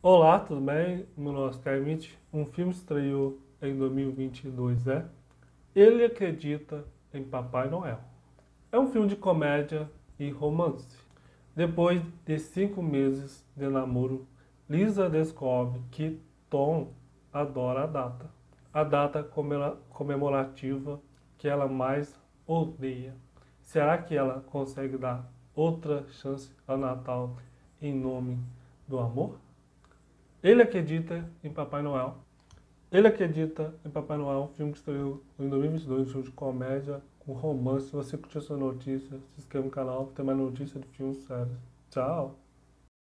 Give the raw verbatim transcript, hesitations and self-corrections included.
Olá, tudo bem? Meu nome é Kermit. Um filme estreou em dois mil e vinte e dois, é Ele Acredita em Papai Noel. É um filme de comédia e romance. Depois de cinco meses de namoro, Lisa descobre que Tom adora a data. A data comemora- comemorativa que ela mais odeia. Será que ela consegue dar outra chance ao Natal em nome do amor? Ele acredita em Papai Noel. Ele acredita em Papai Noel, um filme que estreou em dois mil e vinte e dois, um filme de comédia com romance. Se você curtiu essa notícia, se inscreva no canal para ter mais notícias de filmes sérios. Tchau!